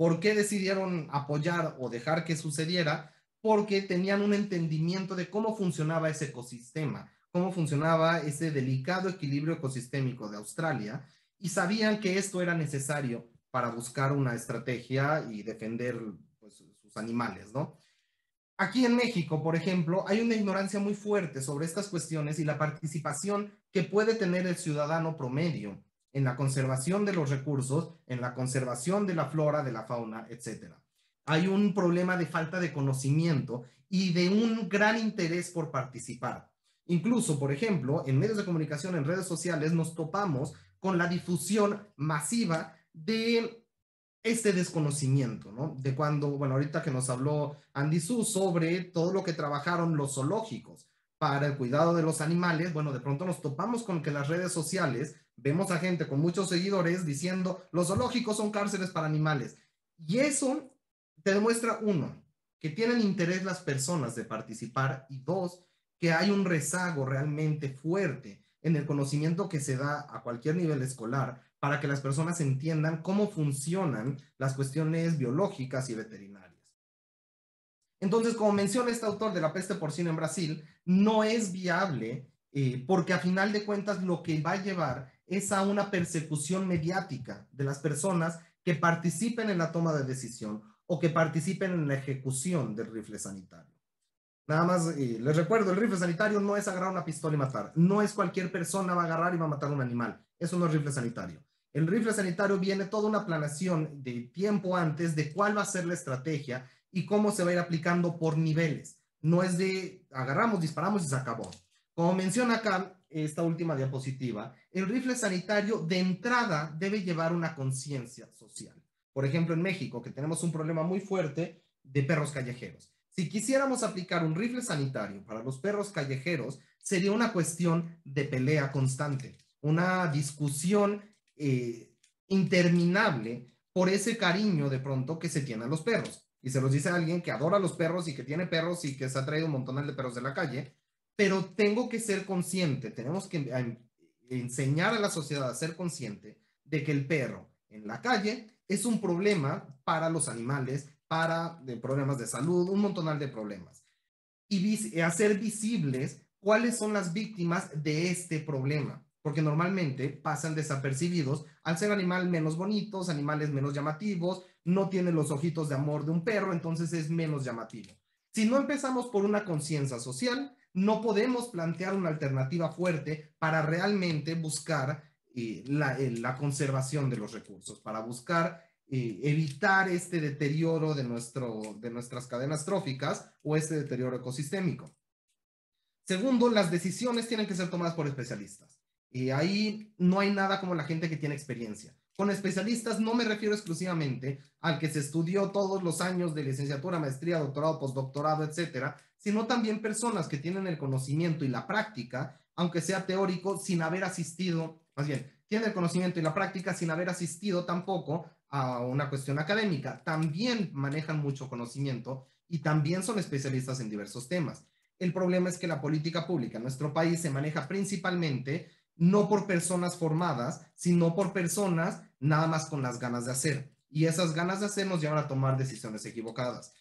¿Por qué decidieron apoyar o dejar que sucediera? Porque tenían un entendimiento de cómo funcionaba ese ecosistema, cómo funcionaba ese delicado equilibrio ecosistémico de Australia, y sabían que esto era necesario para buscar una estrategia y defender, pues, sus animales, ¿no? Aquí en México, por ejemplo, hay una ignorancia muy fuerte sobre estas cuestiones y la participación que puede tener el ciudadano promedio en la conservación de los recursos, en la conservación de la flora, de la fauna, etcétera. Hay un problema de falta de conocimiento y de un gran interés por participar. Incluso, por ejemplo, en medios de comunicación, en redes sociales, nos topamos con la difusión masiva de este desconocimiento, ¿no? De cuando, bueno, ahorita que nos habló Andy Su sobre todo lo que trabajaron los zoológicos para el cuidado de los animales, bueno, de pronto nos topamos con que en las redes sociales vemos a gente con muchos seguidores diciendo los zoológicos son cárceles para animales. Y eso te demuestra, uno, que tienen interés las personas de participar, y dos, que hay un rezago realmente fuerte en el conocimiento que se da a cualquier nivel escolar para que las personas entiendan cómo funcionan las cuestiones biológicas y veterinarias. Entonces, como menciona este autor de La peste porcina en Brasil, no es viable eh, porque a final de cuentas lo que va a llevar es a una persecución mediática de las personas que participen en la toma de decisión o que participen en la ejecución del rifle sanitario. Nada más, eh, les recuerdo, el rifle sanitario no es agarrar una pistola y matar. No es cualquier persona va a agarrar y va a matar a un animal. Eso no es rifle sanitario. El rifle sanitario viene toda una planeación de tiempo antes de cuál va a ser la estrategia y cómo se va a ir aplicando por niveles. No es de agarramos, disparamos y se acabó. Como menciona acá esta última diapositiva, el rifle sanitario de entrada debe llevar una conciencia social. Por ejemplo, en México, que tenemos un problema muy fuerte de perros callejeros. Si quisiéramos aplicar un rifle sanitario para los perros callejeros, sería una cuestión de pelea constante, una discusión eh, interminable por ese cariño de pronto que se tiene a los perros. Y se los dice a alguien que adora a los perros y que tiene perros y que se ha traído un montón de perros de la calle, pero tengo que ser consciente, tenemos que enseñar a la sociedad a ser consciente de que el perro en la calle es un problema para los animales, para de problemas de salud, un montón de problemas. Y vis hacer visibles cuáles son las víctimas de este problema, porque normalmente pasan desapercibidos al ser animales menos bonitos, animales menos llamativos, no tienen los ojitos de amor de un perro, entonces es menos llamativo. Si no empezamos por una conciencia social, no podemos plantear una alternativa fuerte para realmente buscar eh, la, eh, la conservación de los recursos, para buscar eh, evitar este deterioro de, nuestro, de nuestras cadenas tróficas o este deterioro ecosistémico. Segundo, las decisiones tienen que ser tomadas por especialistas. Y ahí no hay nada como la gente que tiene experiencia. Con especialistas no me refiero exclusivamente al que se estudió todos los años de licenciatura, maestría, doctorado, postdoctorado, etcétera, sino también personas que tienen el conocimiento y la práctica, aunque sea teórico, sin haber asistido, más bien, tienen el conocimiento y la práctica sin haber asistido tampoco a una cuestión académica. También manejan mucho conocimiento y también son especialistas en diversos temas. El problema es que la política pública en nuestro país se maneja principalmente no por personas formadas, sino por personas nada más con las ganas de hacer. Y esas ganas de hacer nos llevan a tomar decisiones equivocadas.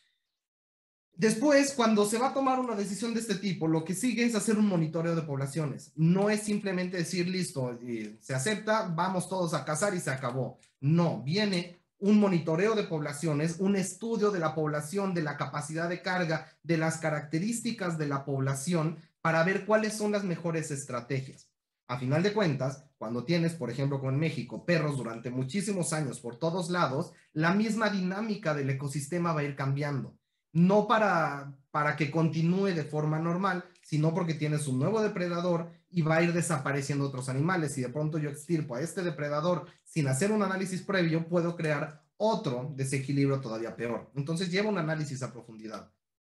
Después, cuando se va a tomar una decisión de este tipo, lo que sigue es hacer un monitoreo de poblaciones. No es simplemente decir, listo, se acepta, vamos todos a cazar y se acabó. No, viene un monitoreo de poblaciones, un estudio de la población, de la capacidad de carga, de las características de la población, para ver cuáles son las mejores estrategias. A final de cuentas, cuando tienes, por ejemplo, con México, perros durante muchísimos años por todos lados, la misma dinámica del ecosistema va a ir cambiando. No para, para que continúe de forma normal, sino porque tienes un nuevo depredador y va a ir desapareciendo otros animales. Si de pronto yo extirpo a este depredador sin hacer un análisis previo, puedo crear otro desequilibrio todavía peor. Entonces lleva un análisis a profundidad.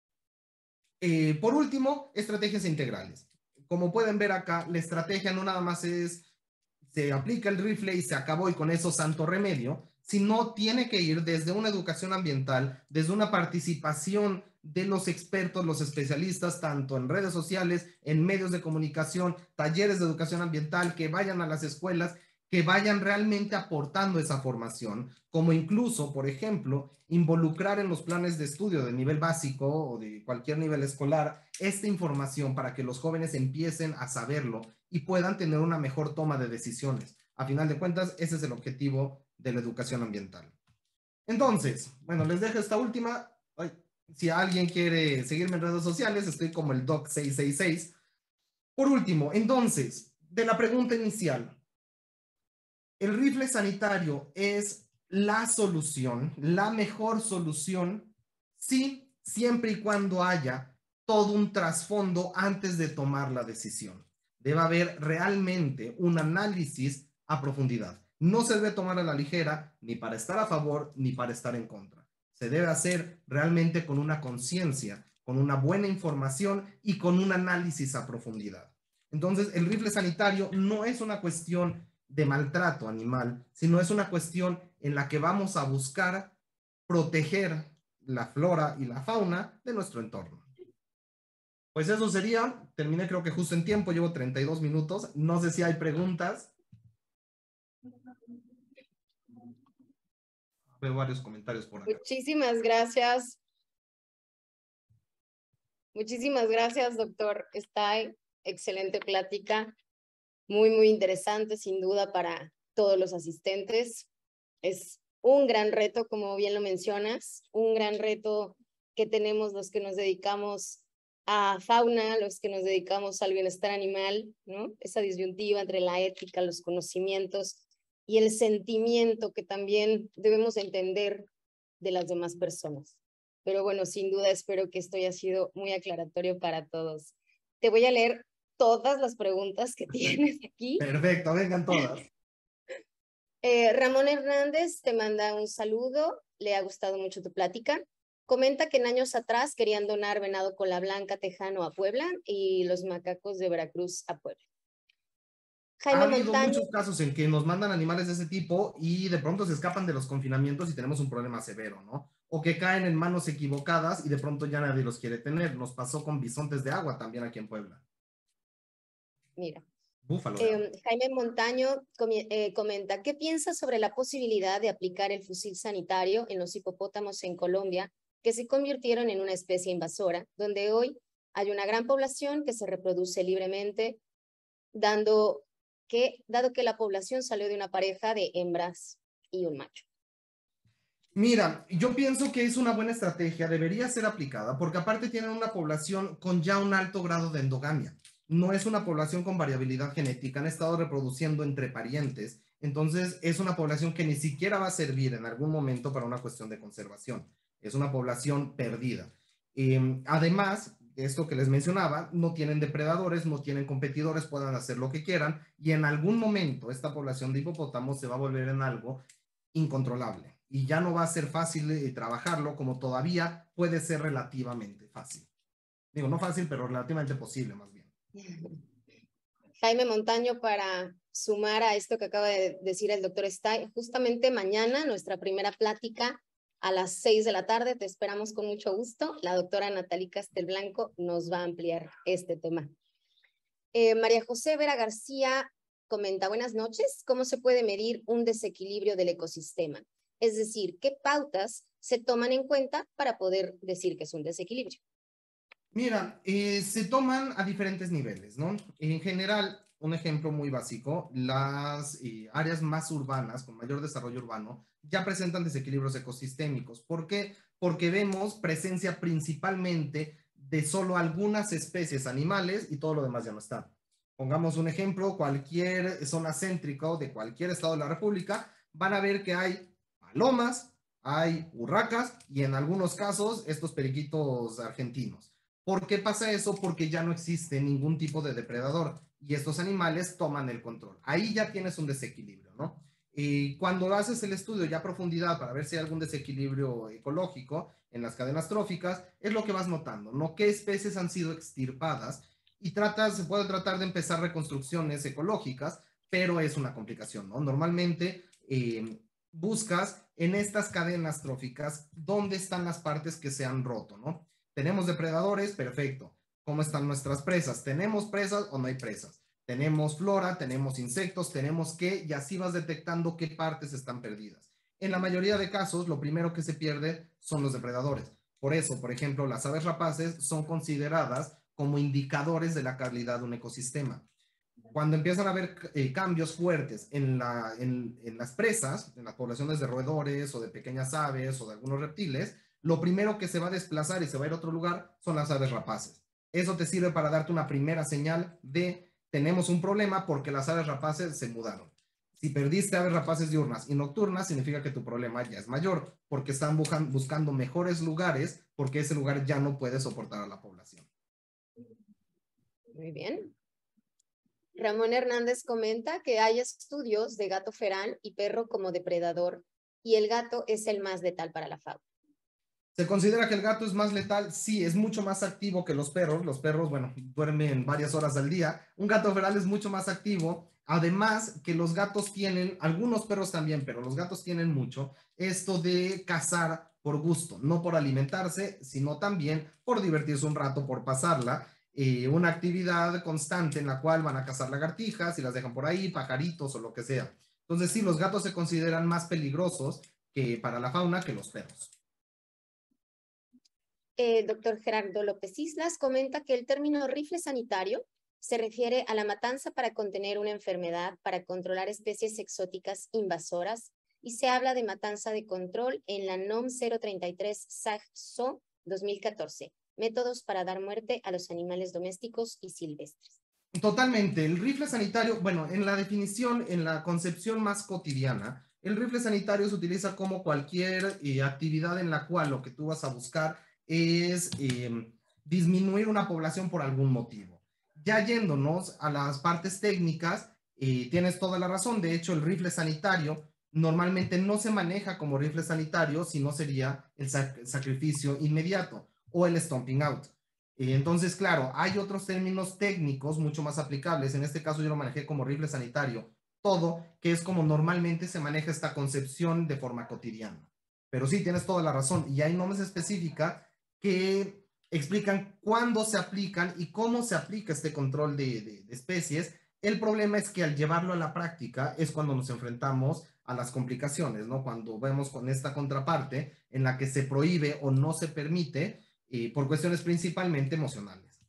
Eh, por último, estrategias integrales. Como pueden ver acá, la estrategia no nada más es, se aplica el rifle y se acabó y con eso santo remedio, sino tiene que ir desde una educación ambiental, desde una participación de los expertos, los especialistas, tanto en redes sociales, en medios de comunicación, talleres de educación ambiental, que vayan a las escuelas que vayan realmente aportando esa formación, como incluso, por ejemplo, involucrar en los planes de estudio de nivel básico o de cualquier nivel escolar esta información para que los jóvenes empiecen a saberlo y puedan tener una mejor toma de decisiones. A final de cuentas, ese es el objetivo de la educación ambiental. Entonces, bueno, les dejo esta última. Ay, si alguien quiere seguirme en redes sociales, estoy como el doc seis seis seis. Por último, entonces, de la pregunta inicial, ¿el rifle sanitario es la solución, la mejor solución? Sí, siempre y cuando haya todo un trasfondo antes de tomar la decisión. Debe haber realmente un análisis a profundidad. No se debe tomar a la ligera ni para estar a favor ni para estar en contra. Se debe hacer realmente con una conciencia, con una buena información y con un análisis a profundidad. Entonces, el rifle sanitario no es una cuestión de maltrato animal, sino es una cuestión en la que vamos a buscar proteger la flora y la fauna de nuestro entorno. Pues eso sería, terminé creo que justo en tiempo, llevo treinta y dos minutos, no sé si hay preguntas. Veo varios comentarios por acá. Muchísimas gracias. Muchísimas gracias, doctor Stay. Excelente plática. Muy, muy interesante, sin duda, para todos los asistentes. Es un gran reto, como bien lo mencionas, un gran reto que tenemos los que nos dedicamos a fauna, los que nos dedicamos al bienestar animal, ¿no? Esa disyuntiva entre la ética, los conocimientos y el sentimiento que también debemos entender de las demás personas. Pero bueno, sin duda espero que esto haya sido muy aclaratorio para todos. Te voy a leer todas las preguntas que tienes aquí. Perfecto, vengan todas. Eh, Ramón Hernández te manda un saludo, le ha gustado mucho tu plática. Comenta que en años atrás querían donar venado cola blanca tejano a Puebla y los macacos de Veracruz a Puebla. Ha Jaime habido Montaño. muchos casos en que nos mandan animales de ese tipo y de pronto se escapan de los confinamientos y tenemos un problema severo, ¿no? O que caen en manos equivocadas y de pronto ya nadie los quiere tener. Nos pasó con bisontes de agua también aquí en Puebla. Mira. Búfalo. Eh, Jaime Montaño eh, comenta, ¿qué piensas sobre la posibilidad de aplicar el fusil sanitario en los hipopótamos en Colombia, que se convirtieron en una especie invasora, donde hoy hay una gran población que se reproduce libremente, dando que, dado que la población salió de una pareja de hembras y un macho? Mira, yo pienso que es una buena estrategia, debería ser aplicada, porque aparte tienen una población con ya un alto grado de endogamia. No es una población con variabilidad genética, han estado reproduciendo entre parientes, entonces es una población que ni siquiera va a servir en algún momento para una cuestión de conservación. Es una población perdida. Eh, además, esto que les mencionaba, no tienen depredadores, no tienen competidores, puedan hacer lo que quieran, y en algún momento esta población de hipopótamos se va a volver en algo incontrolable y ya no va a ser fácil eh, trabajarlo como todavía puede ser relativamente fácil. Digo, no fácil, pero relativamente posible más bien. Jaime Montaño, para sumar a esto que acaba de decir el doctor Stay, justamente mañana nuestra primera plática a las seis de la tarde, te esperamos con mucho gusto. La doctora Natalie Castelblanco nos va a ampliar este tema. Eh, María José Vera García comenta, buenas noches, ¿cómo se puede medir un desequilibrio del ecosistema? Es decir, ¿qué pautas se toman en cuenta para poder decir que es un desequilibrio? Mira, eh, se toman a diferentes niveles, ¿no? En general, un ejemplo muy básico, las eh, áreas más urbanas, con mayor desarrollo urbano, ya presentan desequilibrios ecosistémicos. ¿Por qué? Porque vemos presencia principalmente de solo algunas especies animales y todo lo demás ya no está. Pongamos un ejemplo, cualquier zona céntrica de cualquier estado de la República, van a ver que hay palomas, hay urracas y en algunos casos estos periquitos argentinos. ¿Por qué pasa eso? Porque ya no existe ningún tipo de depredador y estos animales toman el control. Ahí ya tienes un desequilibrio, ¿no? Y cuando haces el estudio ya a profundidad para ver si hay algún desequilibrio ecológico en las cadenas tróficas, es lo que vas notando, ¿no? ¿Qué especies han sido extirpadas? Y tratas, se puede tratar de empezar reconstrucciones ecológicas, pero es una complicación, ¿no? Normalmente eh, buscas en estas cadenas tróficas dónde están las partes que se han roto, ¿no? Tenemos depredadores, perfecto. ¿Cómo están nuestras presas? ¿Tenemos presas o no hay presas? Tenemos flora, tenemos insectos, tenemos qué, y así vas detectando qué partes están perdidas. En la mayoría de casos, lo primero que se pierde son los depredadores. Por eso, por ejemplo, las aves rapaces son consideradas como indicadores de la calidad de un ecosistema. Cuando empiezan a haber eh, cambios fuertes en, la, en, en las presas, en las poblaciones de roedores o de pequeñas aves o de algunos reptiles, lo primero que se va a desplazar y se va a ir a otro lugar son las aves rapaces. Eso te sirve para darte una primera señal de tenemos un problema porque las aves rapaces se mudaron. Si perdiste aves rapaces diurnas y nocturnas, significa que tu problema ya es mayor, porque están buscando mejores lugares, porque ese lugar ya no puede soportar a la población. Muy bien. Ramón Hernández comenta que hay estudios de gato feral y perro como depredador, y el gato es el más letal para la fauna. ¿Se considera que el gato es más letal? Sí, es mucho más activo que los perros. Los perros, bueno, duermen varias horas al día. Un gato feral es mucho más activo. Además que los gatos tienen, algunos perros también, pero los gatos tienen mucho, esto de cazar por gusto, no por alimentarse, sino también por divertirse un rato, por pasarla. Eh, una actividad constante en la cual van a cazar lagartijas y las dejan por ahí, pajaritos o lo que sea. Entonces sí, los gatos se consideran más peligrosos que para la fauna que los perros. El doctor Gerardo López Islas comenta que el término rifle sanitario se refiere a la matanza para contener una enfermedad, para controlar especies exóticas invasoras, y se habla de matanza de control en la N O M cero treinta y tres S A G S O dos mil catorce, métodos para dar muerte a los animales domésticos y silvestres. Totalmente. El rifle sanitario, bueno, en la definición, en la concepción más cotidiana, el rifle sanitario se utiliza como cualquier eh, actividad en la cual lo que tú vas a buscar es eh, disminuir una población por algún motivo. Ya yéndonos a las partes técnicas, eh, tienes toda la razón. De hecho, el rifle sanitario normalmente no se maneja como rifle sanitario, sino sería el sac sacrificio inmediato o el stomping out. Entonces, claro, hay otros términos técnicos mucho más aplicables. En este caso yo lo manejé como rifle sanitario. Todo, que es como normalmente se maneja esta concepción de forma cotidiana. Pero sí, tienes toda la razón. Y hay normas específicas que explican cuándo se aplican y cómo se aplica este control de, de, de especies. El problema es que al llevarlo a la práctica es cuando nos enfrentamos a las complicaciones, ¿no? Cuando vemos con esta contraparte en la que se prohíbe o no se permite eh, por cuestiones principalmente emocionales.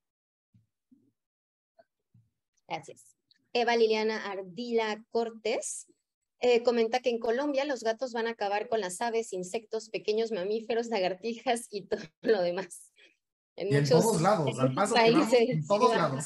Gracias. Eva Liliana Ardila Cortés eh, comenta que en Colombia los gatos van a acabar con las aves, insectos, pequeños mamíferos, lagartijas y todo lo demás. En y muchos, en todos lados, al paso que vamos, en todos lados.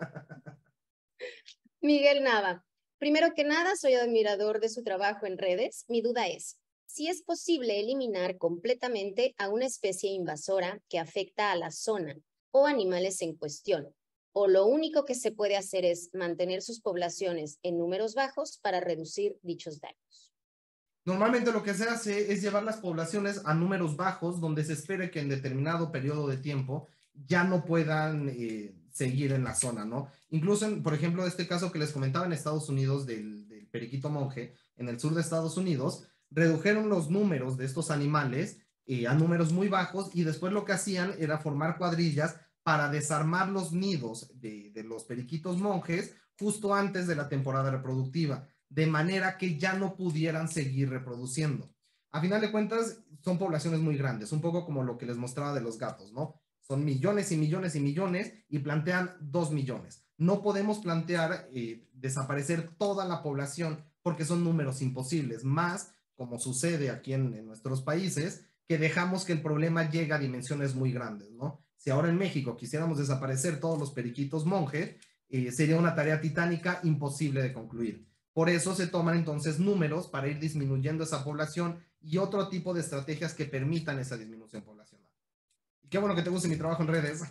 Miguel Nava. Primero que nada, soy admirador de su trabajo en redes. Mi duda es, si es posible eliminar completamente a una especie invasora que afecta a la zona o animales en cuestión, o lo único que se puede hacer es mantener sus poblaciones en números bajos para reducir dichos daños. Normalmente lo que se hace es llevar las poblaciones a números bajos donde se espere que en determinado periodo de tiempo ya no puedan eh, seguir en la zona, ¿no? Incluso, en, por ejemplo, este caso que les comentaba en Estados Unidos del, del periquito monje, en el sur de Estados Unidos, redujeron los números de estos animales eh, a números muy bajos y después lo que hacían era formar cuadrillas para desarmar los nidos de, de los periquitos monjes justo antes de la temporada reproductiva, de manera que ya no pudieran seguir reproduciendo. A final de cuentas, son poblaciones muy grandes, un poco como lo que les mostraba de los gatos, ¿no? Son millones y millones y millones y plantean dos millones. No podemos plantear eh, desaparecer toda la población porque son números imposibles, más como sucede aquí en, en nuestros países, que dejamos que el problema llegue a dimensiones muy grandes, ¿no? Si ahora en México quisiéramos desaparecer todos los periquitos monjes, eh, sería una tarea titánica imposible de concluir. Por eso se toman entonces números para ir disminuyendo esa población y otro tipo de estrategias que permitan esa disminución poblacional. Y qué bueno que te guste mi trabajo en redes.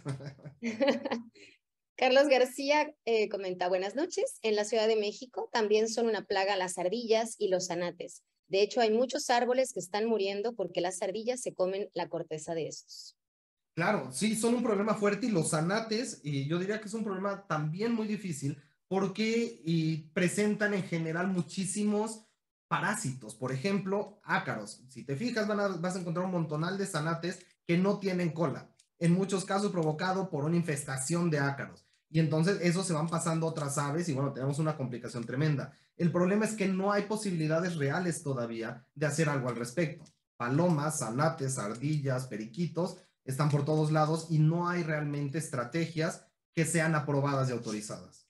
Carlos García eh, comenta, buenas noches. En la Ciudad de México también son una plaga las ardillas y los zanates. De hecho, hay muchos árboles que están muriendo porque las ardillas se comen la corteza de estos. Claro, sí, son un problema fuerte y los zanates, y yo diría que es un problema también muy difícil porque y presentan en general muchísimos parásitos. Por ejemplo, ácaros. Si te fijas, van a, vas a encontrar un montonal de zanates que no tienen cola, en muchos casos provocado por una infestación de ácaros. Y entonces eso se van pasando otras aves y bueno, tenemos una complicación tremenda. El problema es que no hay posibilidades reales todavía de hacer algo al respecto. Palomas, anates, ardillas, periquitos están por todos lados y no hay realmente estrategias que sean aprobadas y autorizadas.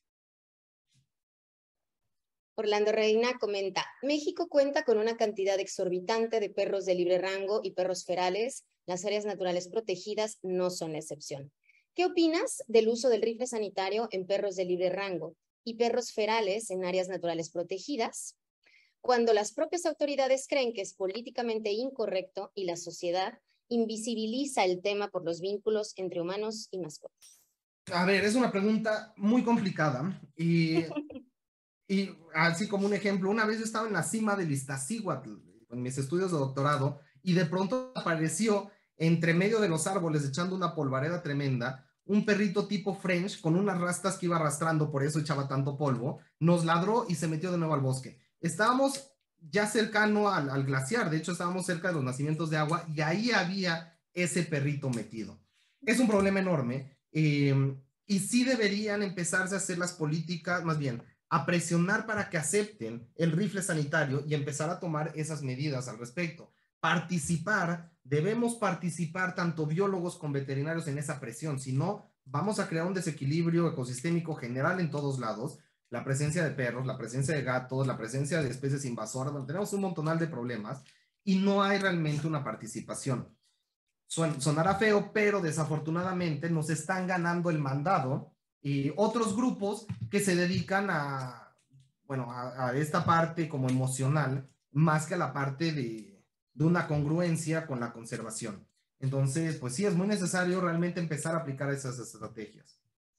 Orlando Reina comenta, México cuenta con una cantidad exorbitante de perros de libre rango y perros ferales. Las áreas naturales protegidas no son la excepción. ¿Qué opinas del uso del rifle sanitario en perros de libre rango y perros ferales en áreas naturales protegidas, cuando las propias autoridades creen que es políticamente incorrecto y la sociedad invisibiliza el tema por los vínculos entre humanos y mascotas? A ver, es una pregunta muy complicada y, y así como un ejemplo, una vez yo estaba en la cima del Iztaccíhuatl en mis estudios de doctorado y de pronto apareció entre medio de los árboles echando una polvareda tremenda un perrito tipo French con unas rastas que iba arrastrando, por eso echaba tanto polvo, nos ladró y se metió de nuevo al bosque. Estábamos ya cercano al, al glaciar, de hecho estábamos cerca de los nacimientos de agua y ahí había ese perrito metido. Es un problema enorme eh, y sí deberían empezarse a hacer las políticas, más bien, a presionar para que acepten el rifle sanitario y empezar a tomar esas medidas al respecto. Participar, debemos participar tanto biólogos como veterinarios en esa presión, si no, vamos a crear un desequilibrio ecosistémico general en todos lados, la presencia de perros, la presencia de gatos, la presencia de especies invasoras, bueno, tenemos un montonal de problemas y no hay realmente una participación. Son, sonará feo, pero desafortunadamente nos están ganando el mandado y otros grupos que se dedican a, bueno, a, a esta parte como emocional, más que a la parte de, de una congruencia con la conservación. Entonces, pues sí, es muy necesario realmente empezar a aplicar esas estrategias.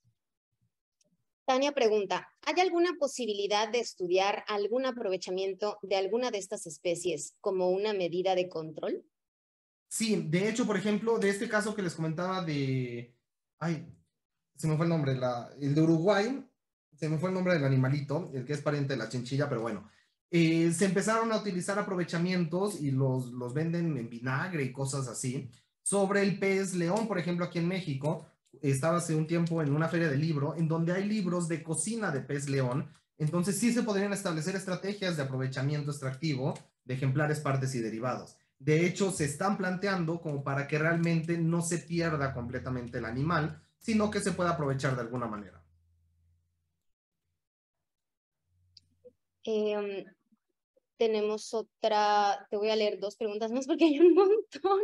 Tania pregunta, ¿hay alguna posibilidad de estudiar algún aprovechamiento de alguna de estas especies como una medida de control? Sí, de hecho, por ejemplo, de este caso que les comentaba de, ay, se me fue el nombre, la, el de Uruguay, se me fue el nombre del animalito, el que es pariente de la chinchilla, pero bueno, eh, se empezaron a utilizar aprovechamientos y los, los venden en vinagre y cosas así, sobre el pez león, por ejemplo, aquí en México, estaba hace un tiempo en una feria de libro, en donde hay libros de cocina de pez león, entonces sí se podrían establecer estrategias de aprovechamiento extractivo de ejemplares, partes y derivados. De hecho, se están planteando como para que realmente no se pierda completamente el animal, sino que se pueda aprovechar de alguna manera. Eh, tenemos otra, te voy a leer dos preguntas más porque hay un montón.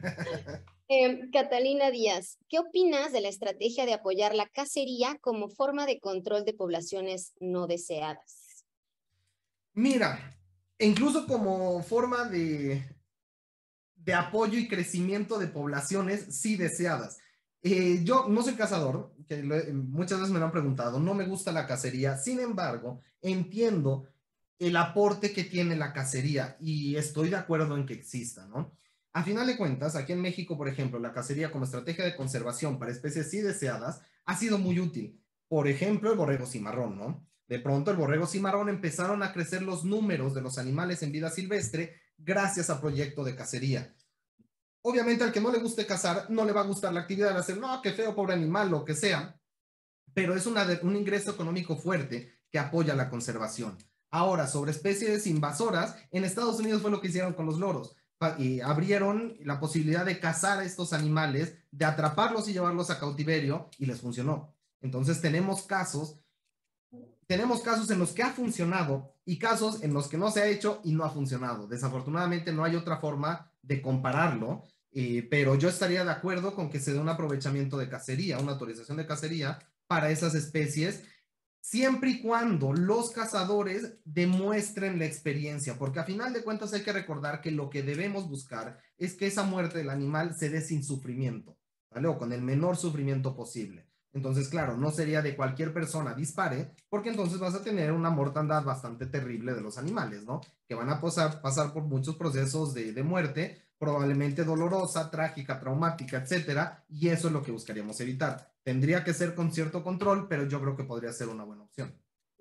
Eh, Catalina Díaz, ¿qué opinas de la estrategia de apoyar la cacería como forma de control de poblaciones no deseadas? Mira, incluso como forma de, de apoyo y crecimiento de poblaciones sí deseadas. Eh, yo no soy cazador, que lo, muchas veces me lo han preguntado, no me gusta la cacería, sin embargo, entiendo el aporte que tiene la cacería y estoy de acuerdo en que exista, ¿no? A final de cuentas, aquí en México, por ejemplo, la cacería como estrategia de conservación para especies sí deseadas ha sido muy útil. Por ejemplo, el borrego cimarrón, ¿no? De pronto el borrego cimarrón empezaron a crecer los números de los animales en vida silvestre gracias a proyecto de cacería. Obviamente al que no le guste cazar, no le va a gustar la actividad de hacer, no, qué feo, pobre animal, lo que sea, pero es una de, un ingreso económico fuerte que apoya la conservación. Ahora, sobre especies invasoras, en Estados Unidos fue lo que hicieron con los loros. Y abrieron la posibilidad de cazar a estos animales, de atraparlos y llevarlos a cautiverio, y les funcionó. Entonces tenemos casos, tenemos casos en los que ha funcionado y casos en los que no se ha hecho y no ha funcionado. Desafortunadamente no hay otra forma de compararlo, eh, pero yo estaría de acuerdo con que se dé un aprovechamiento de cacería, una autorización de cacería para esas especies, siempre y cuando los cazadores demuestren la experiencia, porque a final de cuentas hay que recordar que lo que debemos buscar es que esa muerte del animal se dé sin sufrimiento, ¿vale? O con el menor sufrimiento posible. Entonces, claro, no sería de cualquier persona dispare, porque entonces vas a tener una mortandad bastante terrible de los animales, ¿no? Que van a pasar, pasar por muchos procesos de, de muerte, probablemente dolorosa, trágica, traumática, etcétera, y eso es lo que buscaríamos evitar. Tendría que ser con cierto control, pero yo creo que podría ser una buena opción.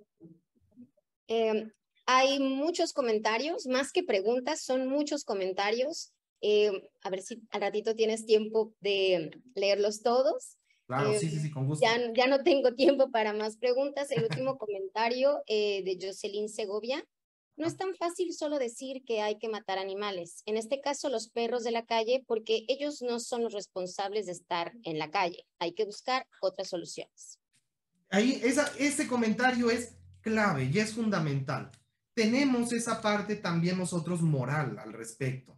Eh, hay muchos comentarios, más que preguntas, son muchos comentarios. Eh, a ver si al ratito tienes tiempo de leerlos todos. Claro, Eh, sí, sí, sí, con gusto. ya, ya no tengo tiempo para más preguntas. El último comentario eh, de Jocelyn Segovia. No es tan fácil solo decir que hay que matar animales. En este caso, los perros de la calle, porque ellos no son los responsables de estar en la calle. Hay que buscar otras soluciones. Ahí, esa, ese comentario es clave y es fundamental. Tenemos esa parte también nosotros moral al respecto.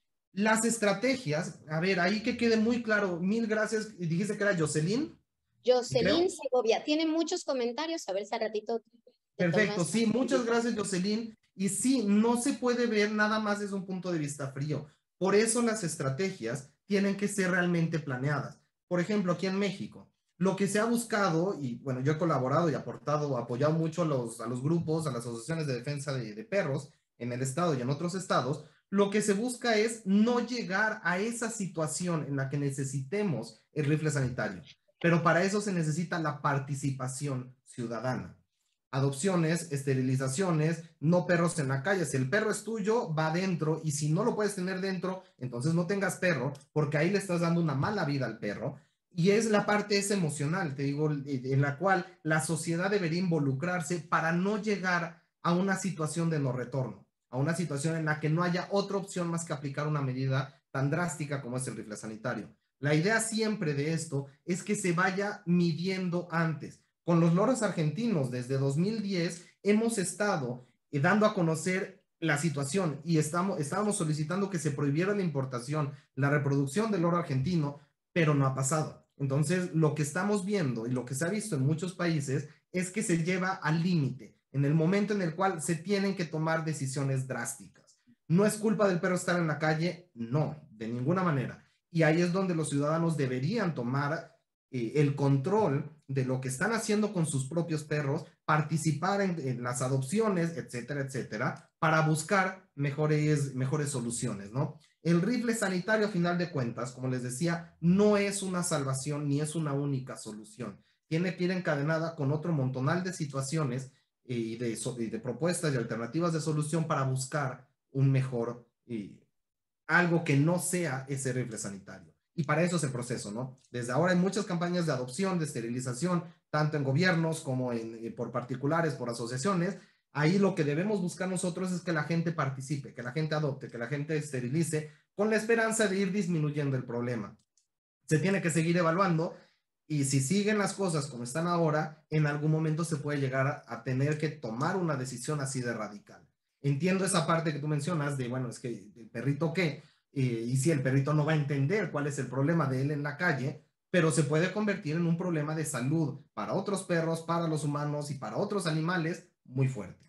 Las estrategias, a ver, ahí que quede muy claro, mil gracias, dijiste que era Jocelyn, Jocelyn creo. Segovia tiene muchos comentarios. A ver si al ratito te Perfecto, tomas. sí, muchas gracias, Jocelyn. Y sí, no se puede ver nada más desde un punto de vista frío. Por eso las estrategias tienen que ser realmente planeadas. Por ejemplo, aquí en México, lo que se ha buscado, y bueno, yo he colaborado y aportado, apoyado mucho a los, a los grupos, a las asociaciones de defensa de, de perros en el estado y en otros estados, lo que se busca es no llegar a esa situación en la que necesitemos el rifle sanitario. Pero para eso se necesita la participación ciudadana. Adopciones, esterilizaciones, no perros en la calle. Si el perro es tuyo, va dentro, y si no lo puedes tener dentro, entonces no tengas perro, porque ahí le estás dando una mala vida al perro. Y es la parte esa emocional, te digo, en la cual la sociedad debería involucrarse para no llegar a una situación de no retorno, a una situación en la que no haya otra opción más que aplicar una medida tan drástica como es el rifle sanitario. La idea siempre de esto es que se vaya midiendo antes. Con los loros argentinos, desde dos mil diez, hemos estado eh, dando a conocer la situación y estamos, estábamos solicitando que se prohibiera la importación, la reproducción del loro argentino, pero no ha pasado. Entonces, lo que estamos viendo y lo que se ha visto en muchos países es que se lleva al límite, en el momento en el cual se tienen que tomar decisiones drásticas. ¿No es culpa del perro estar en la calle? No, de ninguna manera. Y ahí es donde los ciudadanos deberían tomar eh, el control de lo que están haciendo con sus propios perros, participar en, en las adopciones, etcétera, etcétera, para buscar mejores, mejores soluciones, ¿no? El rifle sanitario, a final de cuentas, como les decía, no es una salvación ni es una única solución. Tiene que ir encadenada con otro montonal de situaciones eh, y, de, y de propuestas y alternativas de solución para buscar un mejor, eh, algo que no sea ese rifle sanitario. Y para eso es el proceso, ¿no? Desde ahora hay muchas campañas de adopción, de esterilización, tanto en gobiernos como en, eh, por particulares, por asociaciones. Ahí lo que debemos buscar nosotros es que la gente participe, que la gente adopte, que la gente esterilice, con la esperanza de ir disminuyendo el problema. Se tiene que seguir evaluando, y si siguen las cosas como están ahora, en algún momento se puede llegar a, a tener que tomar una decisión así de radical. Entiendo esa parte que tú mencionas de, bueno, es que el perrito qué, eh, y si el perrito no va a entender cuál es el problema de él en la calle, pero se puede convertir en un problema de salud para otros perros, para los humanos y para otros animales muy fuerte.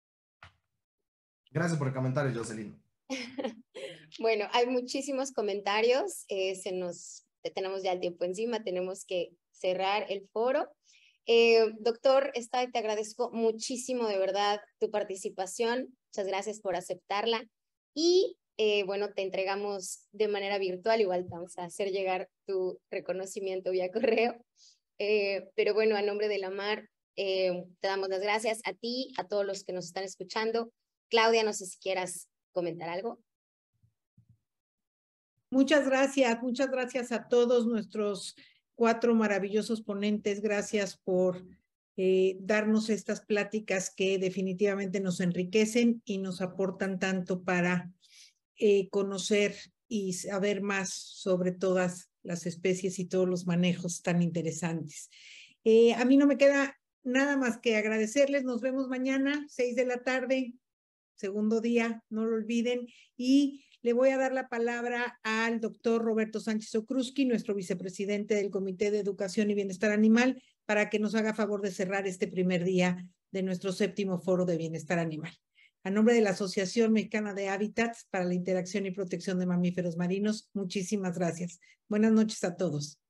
Gracias por el comentario, Jocelyn. Bueno, hay muchísimos comentarios. Eh, se nos, tenemos ya el tiempo encima, tenemos que cerrar el foro. Eh, doctor Stay, te agradezco muchísimo de verdad tu participación. Muchas gracias por aceptarla. Y eh, bueno, te entregamos de manera virtual, igual vamos a hacer llegar tu reconocimiento vía correo. Eh, pero bueno, a nombre de la Mar, eh, te damos las gracias a ti, a todos los que nos están escuchando. Claudia, no sé si quieras comentar algo. Muchas gracias, muchas gracias a todos nuestros cuatro maravillosos ponentes. Gracias por eh, darnos estas pláticas que definitivamente nos enriquecen y nos aportan tanto para eh, conocer y saber más sobre todas las especies y todos los manejos tan interesantes. Eh, a mí no me queda nada más que agradecerles. Nos vemos mañana, seis de la tarde, segundo día, no lo olviden. Y le voy a dar la palabra al doctor Roberto Sánchez Okrusky, nuestro vicepresidente del Comité de Educación y Bienestar Animal, para que nos haga favor de cerrar este primer día de nuestro séptimo Foro de Bienestar Animal. A nombre de la Asociación Mexicana de Hábitats para la Interacción y Protección de Mamíferos Marinos, muchísimas gracias. Buenas noches a todos.